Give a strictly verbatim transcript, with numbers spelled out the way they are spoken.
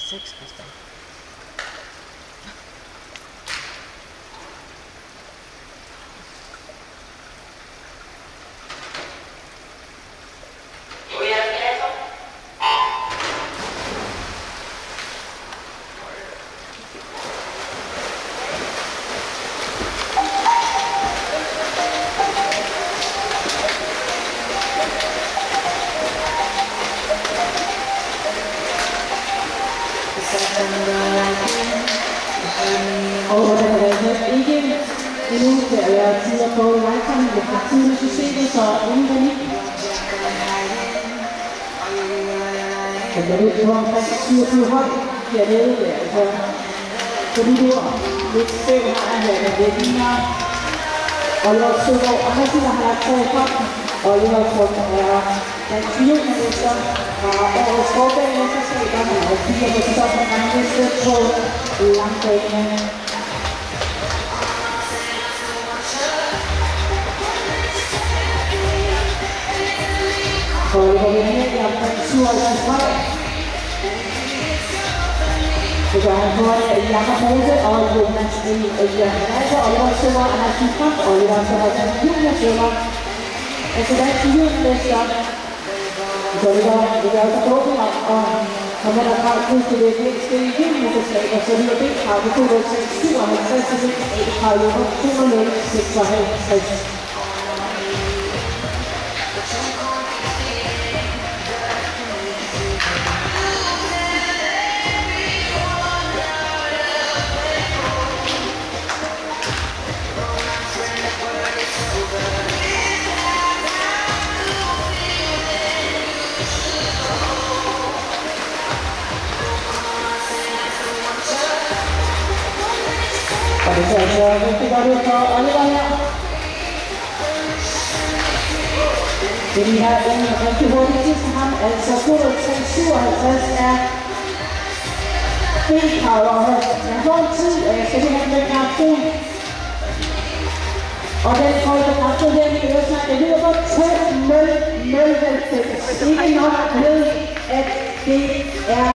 seks, Christian. Og der har været ikke endnu til at være tider på vejkampen fra tidligere systemet, så ingen panik. Så jeg ved, det var omkring syvogtyve høj hernede, det er altså på de ord. Lidt støv har jeg her, men det ligner Oliver Søgaard Andersen, der har lagt sig i hånden. Oliver Trump er dansk juniormester fra årets forbanemesterskaber. Han har fire på sæsonen af rangliste på langbane. Oliver Venner er omkring syvoghalvtreds høj. Det gør han på Jakob Mose og Jonas Jørgen Reiser. Oliver Søgaard Andersen frem. Oliver Søgaard Andersen juniormester. Altså dansk juniormester. Så det var det også åbent om, og kommer der fra pludselig det næste juniormesterskaber, så det var det krav på to nul seks syvoghalvtreds til et krav på to nul seksoghalvtreds. Og det ser altså rigtig godt ud for Oliver her. Det er her en rigtig hurtig tid til ham, altså to nul tre syvoghalvtreds er B-krav, og jeg får en tid, og jeg skal lige have den knapsel. Og den får jeg knapsel her i Øresund, det lyder på to nul nul halvfems. Ikke nok med, at det er